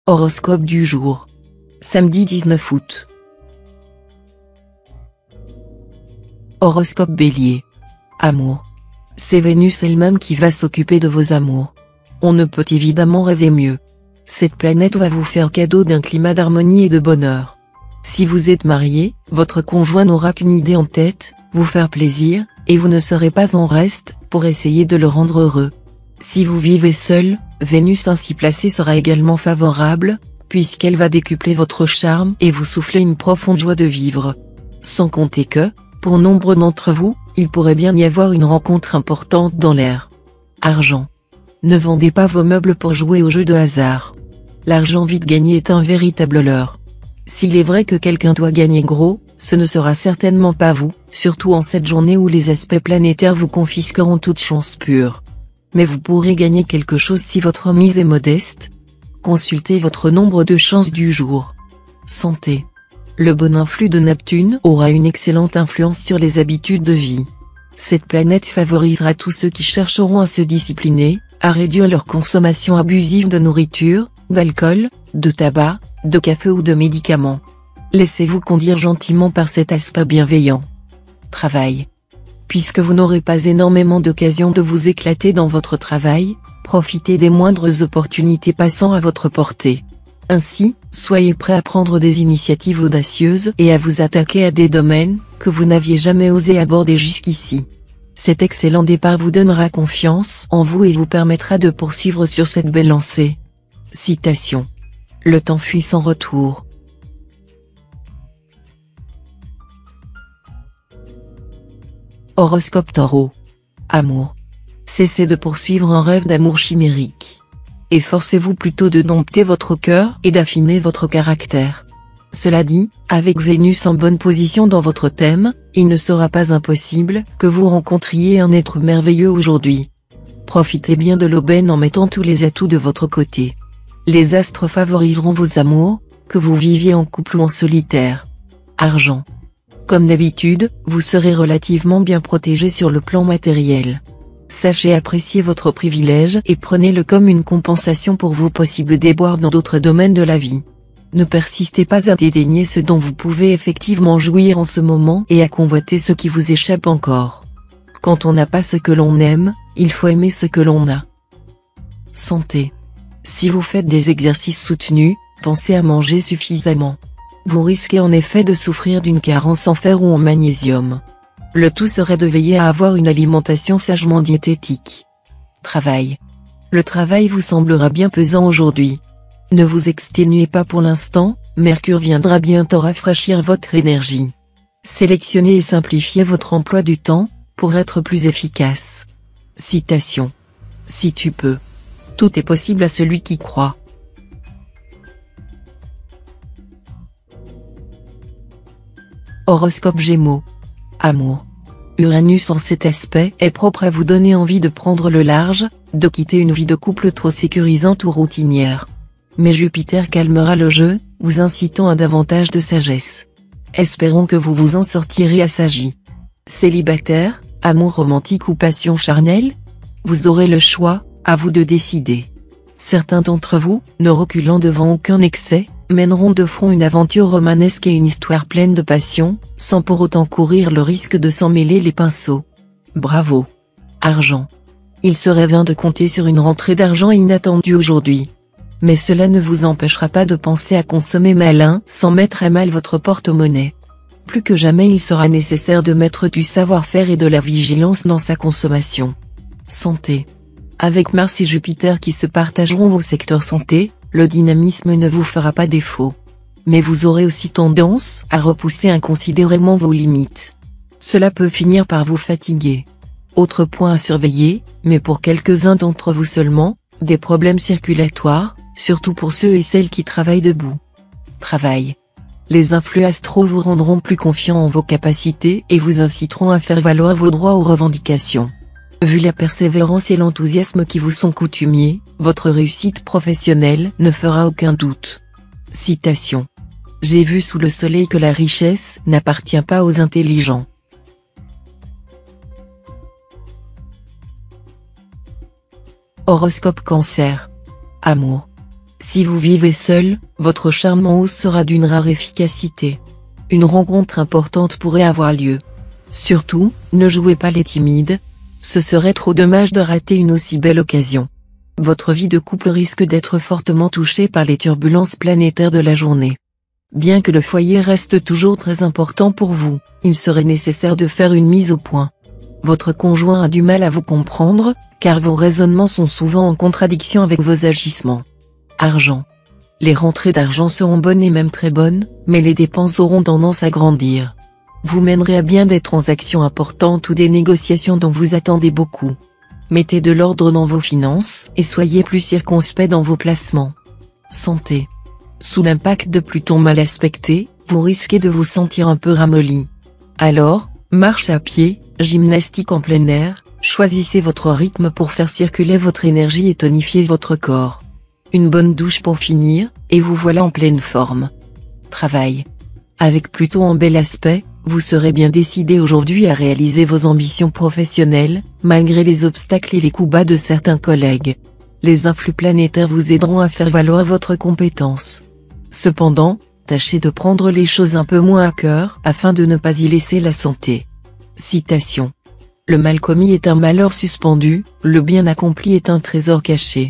Horoscope du jour. Samedi 19 août. Horoscope Bélier. Amour. C'est Vénus elle-même qui va s'occuper de vos amours. On ne peut évidemment rêver mieux. Cette planète va vous faire cadeau d'un climat d'harmonie et de bonheur. Si vous êtes marié, votre conjoint n'aura qu'une idée en tête, vous faire plaisir, et vous ne serez pas en reste, pour essayer de le rendre heureux. Si vous vivez seul, Vénus ainsi placée sera également favorable, puisqu'elle va décupler votre charme et vous souffler une profonde joie de vivre. Sans compter que, pour nombre d'entre vous, il pourrait bien y avoir une rencontre importante dans l'air. Argent. Ne vendez pas vos meubles pour jouer au jeu de hasard. L'argent vite gagné est un véritable leurre. S'il est vrai que quelqu'un doit gagner gros, ce ne sera certainement pas vous, surtout en cette journée où les aspects planétaires vous confisqueront toute chance pure. Mais vous pourrez gagner quelque chose si votre mise est modeste. Consultez votre nombre de chances du jour. Santé. Le bon influx de Neptune aura une excellente influence sur les habitudes de vie. Cette planète favorisera tous ceux qui chercheront à se discipliner, à réduire leur consommation abusive de nourriture, d'alcool, de tabac, de café ou de médicaments. Laissez-vous conduire gentiment par cet aspect bienveillant. Travail. Puisque vous n'aurez pas énormément d'occasions de vous éclater dans votre travail, profitez des moindres opportunités passant à votre portée. Ainsi, soyez prêt à prendre des initiatives audacieuses et à vous attaquer à des domaines que vous n'aviez jamais osé aborder jusqu'ici. Cet excellent départ vous donnera confiance en vous et vous permettra de poursuivre sur cette belle lancée. Citation. Le temps fuit sans retour. Horoscope Taureau. Amour. Cessez de poursuivre un rêve d'amour chimérique. Efforcez-vous plutôt de dompter votre cœur et d'affiner votre caractère. Cela dit, avec Vénus en bonne position dans votre thème, il ne sera pas impossible que vous rencontriez un être merveilleux aujourd'hui. Profitez bien de l'aubaine en mettant tous les atouts de votre côté. Les astres favoriseront vos amours, que vous viviez en couple ou en solitaire. Argent. Comme d'habitude, vous serez relativement bien protégé sur le plan matériel. Sachez apprécier votre privilège et prenez-le comme une compensation pour vos possibles déboires dans d'autres domaines de la vie. Ne persistez pas à dédaigner ce dont vous pouvez effectivement jouir en ce moment et à convoiter ce qui vous échappe encore. Quand on n'a pas ce que l'on aime, il faut aimer ce que l'on a. Santé. Si vous faites des exercices soutenus, pensez à manger suffisamment. Vous risquez en effet de souffrir d'une carence en fer ou en magnésium. Le tout serait de veiller à avoir une alimentation sagement diététique. Travail. Le travail vous semblera bien pesant aujourd'hui. Ne vous exténuez pas pour l'instant, Mercure viendra bientôt rafraîchir votre énergie. Sélectionnez et simplifiez votre emploi du temps, pour être plus efficace. Citation. Si tu peux. Tout est possible à celui qui croit. Horoscope Gémeaux. Amour. Uranus en cet aspect est propre à vous donner envie de prendre le large, de quitter une vie de couple trop sécurisante ou routinière. Mais Jupiter calmera le jeu, vous incitant à davantage de sagesse. Espérons que vous vous en sortirez assagi. Célibataire, amour romantique ou passion charnelle? Vous aurez le choix, à vous de décider. Certains d'entre vous, ne reculant devant aucun excès, mèneront de front une aventure romanesque et une histoire pleine de passion, sans pour autant courir le risque de s'en mêler les pinceaux. Bravo. Argent. Il serait vain de compter sur une rentrée d'argent inattendue aujourd'hui. Mais cela ne vous empêchera pas de penser à consommer malin sans mettre à mal votre porte-monnaie. Plus que jamais il sera nécessaire de mettre du savoir-faire et de la vigilance dans sa consommation. Santé. Avec Mars et Jupiter qui se partageront vos secteurs santé, le dynamisme ne vous fera pas défaut. Mais vous aurez aussi tendance à repousser inconsidérément vos limites. Cela peut finir par vous fatiguer. Autre point à surveiller, mais pour quelques-uns d'entre vous seulement, des problèmes circulatoires, surtout pour ceux et celles qui travaillent debout. Travail. Les influx astraux vous rendront plus confiants en vos capacités et vous inciteront à faire valoir vos droits aux revendications. Vu la persévérance et l'enthousiasme qui vous sont coutumiers, votre réussite professionnelle ne fera aucun doute. Citation. J'ai vu sous le soleil que la richesse n'appartient pas aux intelligents. Horoscope Cancer. Amour. Si vous vivez seul, votre charme en hausse sera d'une rare efficacité. Une rencontre importante pourrait avoir lieu. Surtout, ne jouez pas les timides. Ce serait trop dommage de rater une aussi belle occasion. Votre vie de couple risque d'être fortement touchée par les turbulences planétaires de la journée. Bien que le foyer reste toujours très important pour vous, il serait nécessaire de faire une mise au point. Votre conjoint a du mal à vous comprendre, car vos raisonnements sont souvent en contradiction avec vos agissements. Argent. Les rentrées d'argent seront bonnes et même très bonnes, mais les dépenses auront tendance à grandir. Vous mènerez à bien des transactions importantes ou des négociations dont vous attendez beaucoup. Mettez de l'ordre dans vos finances et soyez plus circonspect dans vos placements. Santé. Sous l'impact de Pluton mal aspecté, vous risquez de vous sentir un peu ramolli. Alors, marche à pied, gymnastique en plein air, choisissez votre rythme pour faire circuler votre énergie et tonifier votre corps. Une bonne douche pour finir, et vous voilà en pleine forme. Travail. Avec Pluton en bel aspect, vous serez bien décidé aujourd'hui à réaliser vos ambitions professionnelles, malgré les obstacles et les coups bas de certains collègues. Les influx planétaires vous aideront à faire valoir votre compétence. Cependant, tâchez de prendre les choses un peu moins à cœur afin de ne pas y laisser la santé. Citation. Le mal commis est un malheur suspendu, le bien accompli est un trésor caché.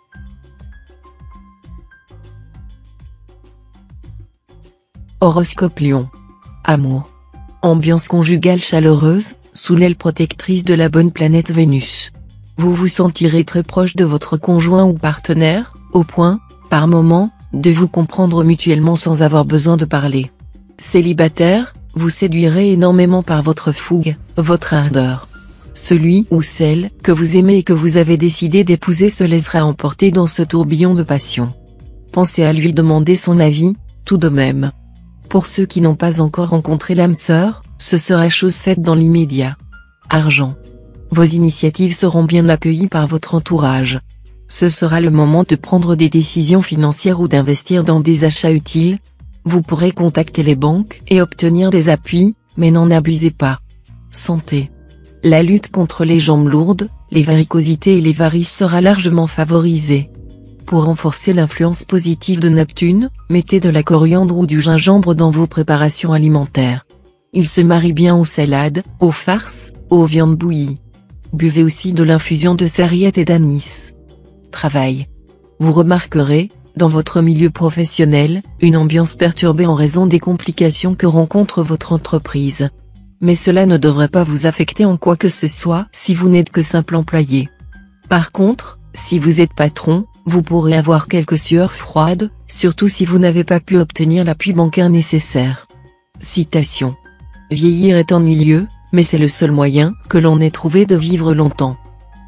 Horoscope Lion. Amour. Ambiance conjugale chaleureuse, sous l'aile protectrice de la bonne planète Vénus. Vous vous sentirez très proche de votre conjoint ou partenaire, au point, par moment, de vous comprendre mutuellement sans avoir besoin de parler. Célibataire, vous séduirez énormément par votre fougue, votre ardeur. Celui ou celle que vous aimez et que vous avez décidé d'épouser se laissera emporter dans ce tourbillon de passion. Pensez à lui demander son avis, tout de même. Pour ceux qui n'ont pas encore rencontré l'âme sœur, ce sera chose faite dans l'immédiat. Argent. Vos initiatives seront bien accueillies par votre entourage. Ce sera le moment de prendre des décisions financières ou d'investir dans des achats utiles. Vous pourrez contacter les banques et obtenir des appuis, mais n'en abusez pas. Santé. La lutte contre les jambes lourdes, les varicosités et les varices sera largement favorisée. Pour renforcer l'influence positive de Neptune, mettez de la coriandre ou du gingembre dans vos préparations alimentaires. Il se marie bien aux salades, aux farces, aux viandes bouillies. Buvez aussi de l'infusion de sarriette et d'anis. Travail. Vous remarquerez, dans votre milieu professionnel, une ambiance perturbée en raison des complications que rencontre votre entreprise. Mais cela ne devrait pas vous affecter en quoi que ce soit si vous n'êtes que simple employé. Par contre, si vous êtes patron, vous pourrez avoir quelques sueurs froides, surtout si vous n'avez pas pu obtenir l'appui bancaire nécessaire. Citation. Vieillir est ennuyeux, mais c'est le seul moyen que l'on ait trouvé de vivre longtemps.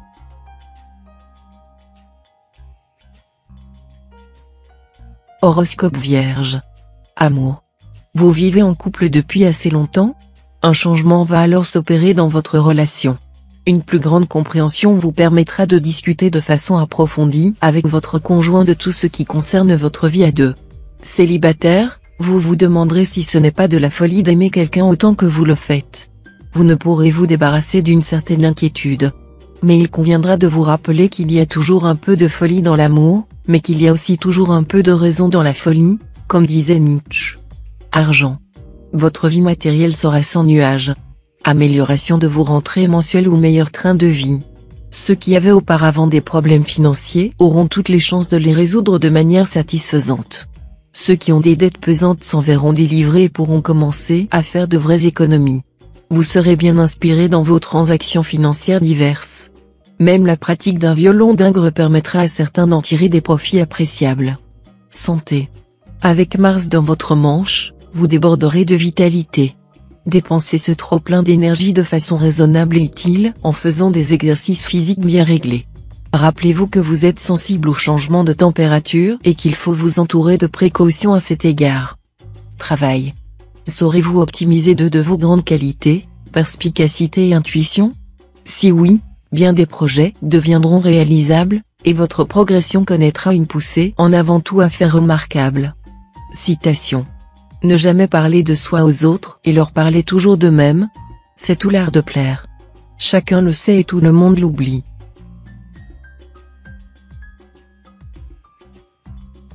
Horoscope Vierge. Amour. Vous vivez en couple depuis assez longtemps? Un changement va alors s'opérer dans votre relation. Une plus grande compréhension vous permettra de discuter de façon approfondie avec votre conjoint de tout ce qui concerne votre vie à deux. Célibataire, vous vous demanderez si ce n'est pas de la folie d'aimer quelqu'un autant que vous le faites. Vous ne pourrez vous débarrasser d'une certaine inquiétude. Mais il conviendra de vous rappeler qu'il y a toujours un peu de folie dans l'amour, mais qu'il y a aussi toujours un peu de raison dans la folie, comme disait Nietzsche. Argent. Votre vie matérielle sera sans nuages. Amélioration de vos rentrées mensuelles ou meilleur train de vie. Ceux qui avaient auparavant des problèmes financiers auront toutes les chances de les résoudre de manière satisfaisante. Ceux qui ont des dettes pesantes s'en verront délivrés et pourront commencer à faire de vraies économies. Vous serez bien inspiré dans vos transactions financières diverses. Même la pratique d'un violon d'ingres permettra à certains d'en tirer des profits appréciables. Santé. Avec Mars dans votre manche, vous déborderez de vitalité. Dépensez ce trop-plein d'énergie de façon raisonnable et utile en faisant des exercices physiques bien réglés. Rappelez-vous que vous êtes sensible aux changements de température et qu'il faut vous entourer de précautions à cet égard. Travail. Saurez-vous optimiser deux de vos grandes qualités, perspicacité et intuition? Si oui, bien des projets deviendront réalisables, et votre progression connaîtra une poussée en avant tout à faire remarquable. Citation. Ne jamais parler de soi aux autres et leur parler toujours d'eux-mêmes. C'est tout l'art de plaire. Chacun le sait et tout le monde l'oublie.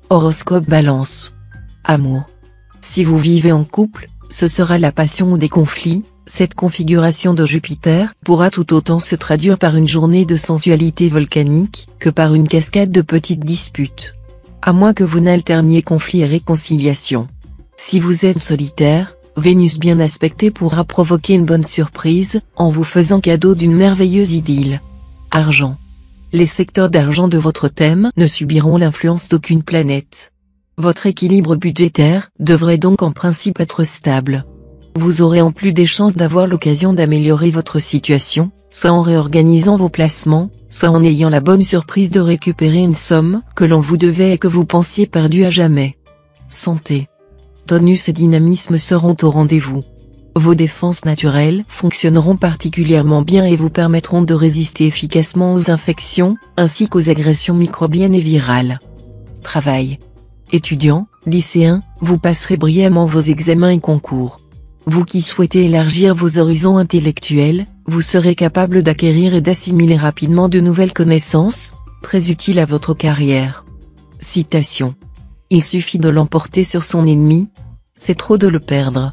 Horoscope Balance. Amour. Si vous vivez en couple, ce sera la passion ou des conflits. Cette configuration de Jupiter pourra tout autant se traduire par une journée de sensualité volcanique que par une cascade de petites disputes. À moins que vous n'alterniez conflit et réconciliation. Si vous êtes solitaire, Vénus bien aspectée pourra provoquer une bonne surprise, en vous faisant cadeau d'une merveilleuse idylle. Argent. Les secteurs d'argent de votre thème ne subiront l'influence d'aucune planète. Votre équilibre budgétaire devrait donc en principe être stable. Vous aurez en plus des chances d'avoir l'occasion d'améliorer votre situation, soit en réorganisant vos placements, soit en ayant la bonne surprise de récupérer une somme que l'on vous devait et que vous pensiez perdue à jamais. Santé. Tonus et dynamisme seront au rendez-vous. Vos défenses naturelles fonctionneront particulièrement bien et vous permettront de résister efficacement aux infections, ainsi qu'aux agressions microbiennes et virales. Travail. Étudiants, lycéens, vous passerez brillamment vos examens et concours. Vous qui souhaitez élargir vos horizons intellectuels, vous serez capable d'acquérir et d'assimiler rapidement de nouvelles connaissances, très utiles à votre carrière. Citation. Il suffit de l'emporter sur son ennemi, c'est trop de le perdre.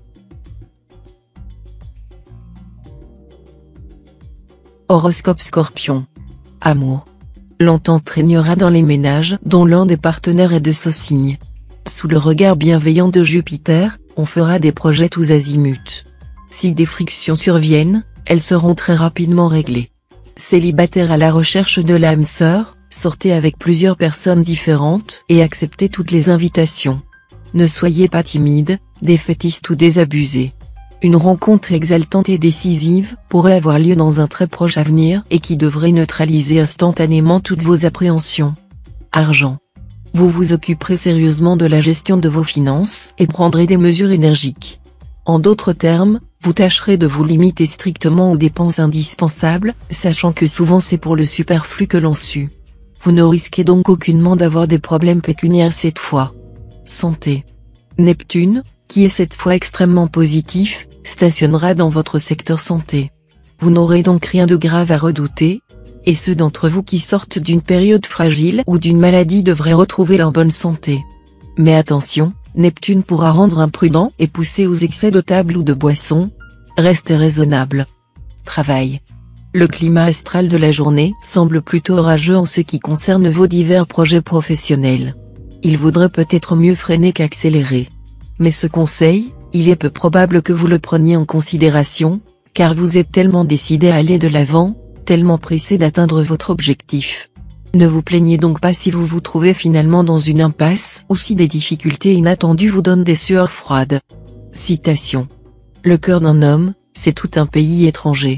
Horoscope Scorpion. Amour. L'entente régnera dans les ménages dont l'un des partenaires est de ce signe. Sous le regard bienveillant de Jupiter, on fera des projets tous azimuts. Si des frictions surviennent, elles seront très rapidement réglées. Célibataire à la recherche de l'âme sœur, sortez avec plusieurs personnes différentes et acceptez toutes les invitations. Ne soyez pas timide, défaitiste ou désabusé. Une rencontre exaltante et décisive pourrait avoir lieu dans un très proche avenir et qui devrait neutraliser instantanément toutes vos appréhensions. Argent. Vous vous occuperez sérieusement de la gestion de vos finances et prendrez des mesures énergiques. En d'autres termes, vous tâcherez de vous limiter strictement aux dépenses indispensables, sachant que souvent c'est pour le superflu que l'on sue. Vous ne risquez donc aucunement d'avoir des problèmes pécuniaires cette fois. Santé. Neptune, qui est cette fois extrêmement positif, stationnera dans votre secteur santé. Vous n'aurez donc rien de grave à redouter, et ceux d'entre vous qui sortent d'une période fragile ou d'une maladie devraient retrouver leur bonne santé. Mais attention, Neptune pourra rendre imprudent et pousser aux excès de table ou de boisson. Restez raisonnable. Travail. Le climat astral de la journée semble plutôt orageux en ce qui concerne vos divers projets professionnels. Il vaudrait peut-être mieux freiner qu'accélérer. Mais ce conseil, il est peu probable que vous le preniez en considération, car vous êtes tellement décidé à aller de l'avant, tellement pressé d'atteindre votre objectif. Ne vous plaignez donc pas si vous vous trouvez finalement dans une impasse ou si des difficultés inattendues vous donnent des sueurs froides. Citation. Le cœur d'un homme, c'est tout un pays étranger.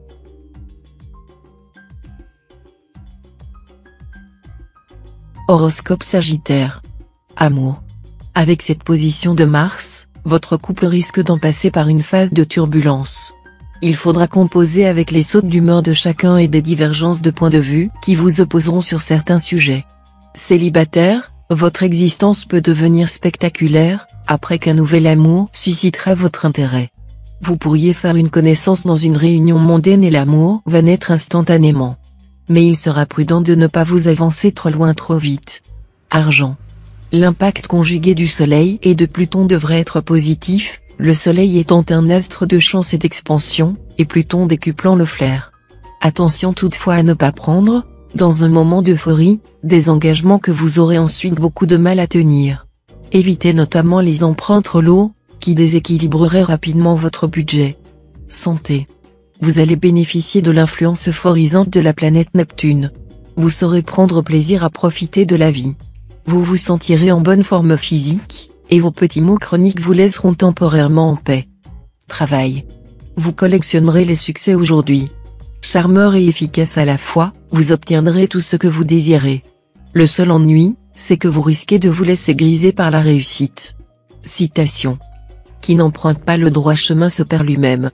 Horoscope Sagittaire. Amour. Avec cette position de Mars, votre couple risque d'en passer par une phase de turbulence. Il faudra composer avec les sautes d'humeur de chacun et des divergences de points de vue qui vous opposeront sur certains sujets. Célibataire, votre existence peut devenir spectaculaire, après qu'un nouvel amour suscitera votre intérêt. Vous pourriez faire une connaissance dans une réunion mondaine et l'amour va naître instantanément. Mais il sera prudent de ne pas vous avancer trop loin trop vite. Argent. L'impact conjugué du Soleil et de Pluton devrait être positif, le Soleil étant un astre de chance et d'expansion, et Pluton décuplant le flair. Attention toutefois à ne pas prendre, dans un moment d'euphorie, des engagements que vous aurez ensuite beaucoup de mal à tenir. Évitez notamment les emprunts trop lourds, qui déséquilibreraient rapidement votre budget. Santé. Vous allez bénéficier de l'influence euphorisante de la planète Neptune. Vous saurez prendre plaisir à profiter de la vie. Vous vous sentirez en bonne forme physique, et vos petits maux chroniques vous laisseront temporairement en paix. Travail. Vous collectionnerez les succès aujourd'hui. Charmeur et efficace à la fois, vous obtiendrez tout ce que vous désirez. Le seul ennui, c'est que vous risquez de vous laisser griser par la réussite. Citation. Qui n'emprunte pas le droit chemin se perd lui-même.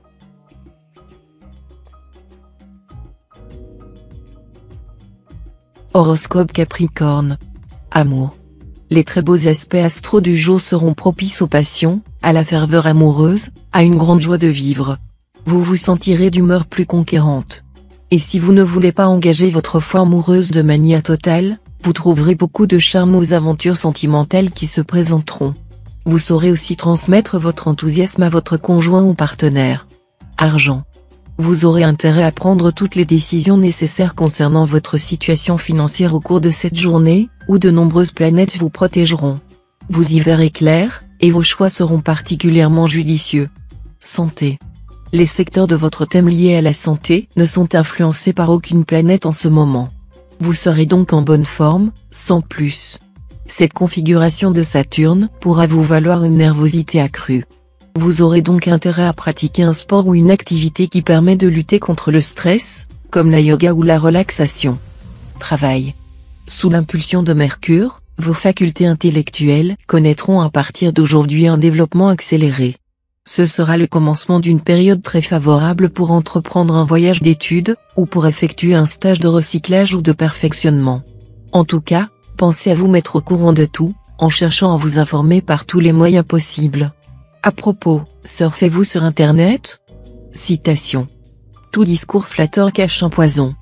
Horoscope Capricorne. Amour. Les très beaux aspects astro du jour seront propices aux passions, à la ferveur amoureuse, à une grande joie de vivre. Vous vous sentirez d'humeur plus conquérante. Et si vous ne voulez pas engager votre foi amoureuse de manière totale, Vous trouverez beaucoup de charme aux aventures sentimentales qui se présenteront. Vous saurez aussi transmettre votre enthousiasme à votre conjoint ou partenaire. Argent. Vous aurez intérêt à prendre toutes les décisions nécessaires concernant votre situation financière au cours de cette journée, où de nombreuses planètes vous protégeront. Vous y verrez clair, et vos choix seront particulièrement judicieux. Santé. Les secteurs de votre thème liés à la santé ne sont influencés par aucune planète en ce moment. Vous serez donc en bonne forme, sans plus. Cette configuration de Saturne pourra vous valoir une nervosité accrue. Vous aurez donc intérêt à pratiquer un sport ou une activité qui permet de lutter contre le stress, comme la yoga ou la relaxation. Travail. Sous l'impulsion de Mercure, vos facultés intellectuelles connaîtront à partir d'aujourd'hui un développement accéléré. Ce sera le commencement d'une période très favorable pour entreprendre un voyage d'études, ou pour effectuer un stage de recyclage ou de perfectionnement. En tout cas, pensez à vous mettre au courant de tout, en cherchant à vous informer par tous les moyens possibles. À propos, surfez-vous sur Internet? Citation. Tout discours flatteur cache un poison.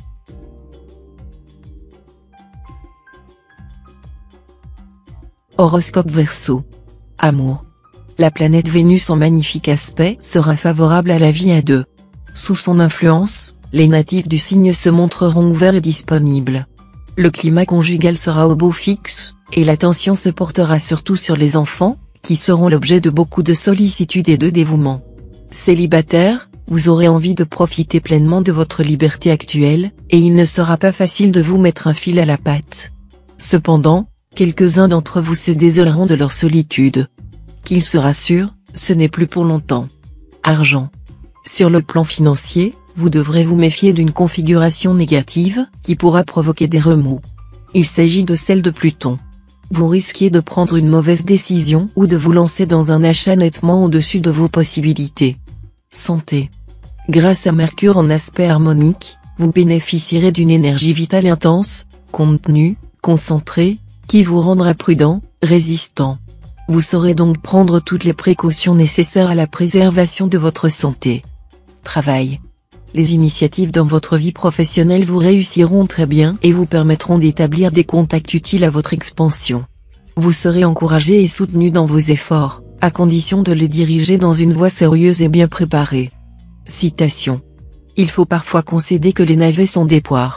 Horoscope Verseau. Amour. La planète Vénus en magnifique aspect sera favorable à la vie à deux. Sous son influence, les natifs du signe se montreront ouverts et disponibles. Le climat conjugal sera au beau fixe, et l'attention se portera surtout sur les enfants, qui seront l'objet de beaucoup de sollicitude et de dévouement. Célibataire, vous aurez envie de profiter pleinement de votre liberté actuelle, et il ne sera pas facile de vous mettre un fil à la patte. Cependant, quelques-uns d'entre vous se désoleront de leur solitude. Qu'ils se rassurent, ce n'est plus pour longtemps. Argent. Sur le plan financier, vous devrez vous méfier d'une configuration négative, qui pourra provoquer des remous. Il s'agit de celle de Pluton. Vous risquez de prendre une mauvaise décision ou de vous lancer dans un achat nettement au-dessus de vos possibilités. Santé. Grâce à Mercure en aspect harmonique, vous bénéficierez d'une énergie vitale intense, contenue, concentrée, qui vous rendra prudent, résistant. Vous saurez donc prendre toutes les précautions nécessaires à la préservation de votre santé. Travail. Les initiatives dans votre vie professionnelle vous réussiront très bien et vous permettront d'établir des contacts utiles à votre expansion. Vous serez encouragé et soutenu dans vos efforts, à condition de les diriger dans une voie sérieuse et bien préparée. Citation. Il faut parfois concéder que les navets sont des poires.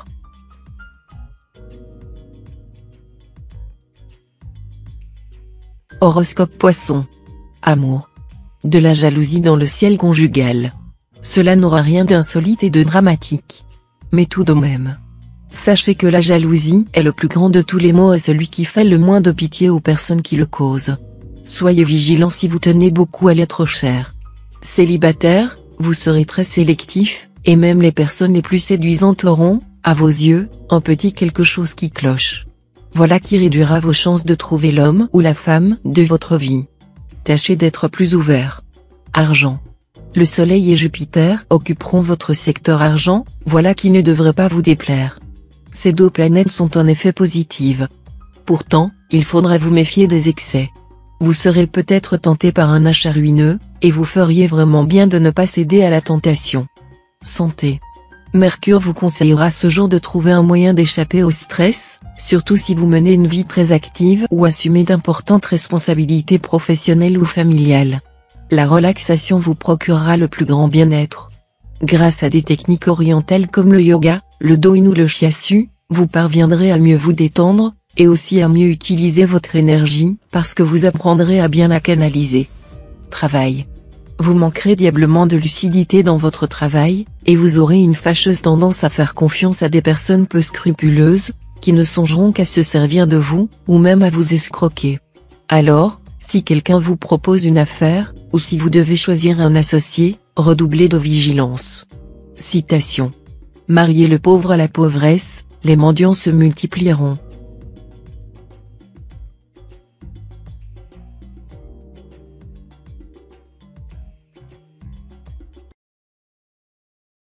Horoscope Poisson. Amour. De la jalousie dans le ciel conjugal. Cela n'aura rien d'insolite et de dramatique. Mais tout de même. Sachez que la jalousie est le plus grand de tous les maux et celui qui fait le moins de pitié aux personnes qui le causent. Soyez vigilants si vous tenez beaucoup à l'être cher. Célibataire, vous serez très sélectif, et même les personnes les plus séduisantes auront, à vos yeux, un petit quelque chose qui cloche. Voilà qui réduira vos chances de trouver l'homme ou la femme de votre vie. Tâchez d'être plus ouvert. Argent. Le Soleil et Jupiter occuperont votre secteur argent, voilà qui ne devrait pas vous déplaire. Ces deux planètes sont en effet positives. Pourtant, il faudra vous méfier des excès. Vous serez peut-être tenté par un achat ruineux, et vous feriez vraiment bien de ne pas céder à la tentation. Santé. Mercure vous conseillera ce jour de trouver un moyen d'échapper au stress, surtout si vous menez une vie très active ou assumez d'importantes responsabilités professionnelles ou familiales. La relaxation vous procurera le plus grand bien-être. Grâce à des techniques orientales comme le yoga, le do-in ou le shiatsu, vous parviendrez à mieux vous détendre, et aussi à mieux utiliser votre énergie, parce que vous apprendrez à bien la canaliser. Travail. Vous manquerez diablement de lucidité dans votre travail, et vous aurez une fâcheuse tendance à faire confiance à des personnes peu scrupuleuses, qui ne songeront qu'à se servir de vous, ou même à vous escroquer. Alors, si quelqu'un vous propose une affaire, ou si vous devez choisir un associé, redoublez de vigilance. Citation. Mariez le pauvre à la pauvresse, les mendiants se multiplieront.